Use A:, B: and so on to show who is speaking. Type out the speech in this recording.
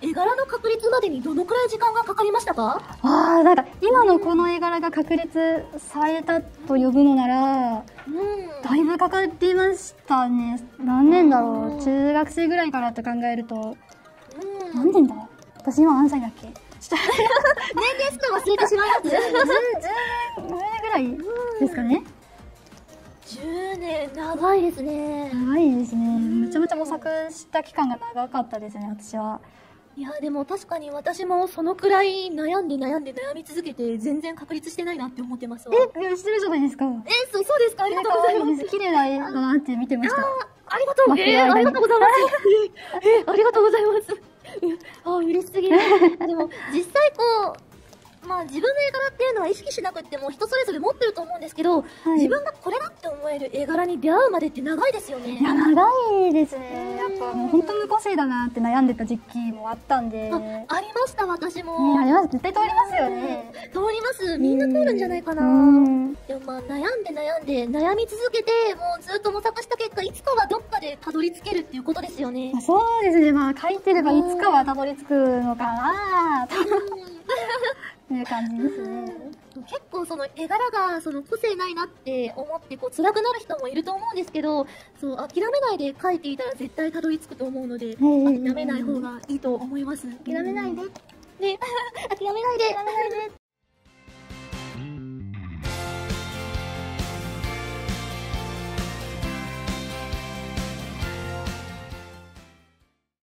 A: 絵柄の確立までにどのくらい時間がかかりましたか？
B: なんか今のこの絵柄が確立されたと呼ぶのなら、だいぶかかりましたね。何年だろう。中学生ぐらいからって考えると、何年だ？私今何歳だっけ？
A: 年齢すら忘れてしまいます。
B: 10年ぐらいですかね。
A: 10年、長いですね。
B: 長いですね。めちゃめちゃ模索した期間が長かったですね、私は。
A: いや、でも確かに私もそのくらい悩んで悩み続けて全然確立してないなって思ってますわ。
B: してるじゃないですか。
A: そうですか。ありがとうございます。
B: 綺麗な絵だなって見てました。
A: ありがとう。ありがとうございます。ありがとうございます。嬉しすぎる。でも、実際こう、自分の絵柄っていうのは意識しなくっても人それぞれ持ってると思うんですけど、自分がこれだって思える絵柄に出会うまでって長いですよね。
B: いや、長いですね。やっぱもう本当無個性だなって悩んでた時期もあったんで。
A: ありました、私も。
B: あります。絶対通りますよね。
A: 通ります。みんな通るんじゃないかな。でも悩み続けて、もうずっと模索した結果、いつかはどっかでたどり着けるっていうことですよね。
B: そうですね。描いてればいつかはたどり着くのかなという感じですね。
A: 結構その絵柄が個性ないなって思って辛くなる人もいると思うんですけど、諦めないで描いていたら絶対たどり着くと思うので、諦めない方がいいと思います。
B: 諦めないで。
A: ね、諦めないで。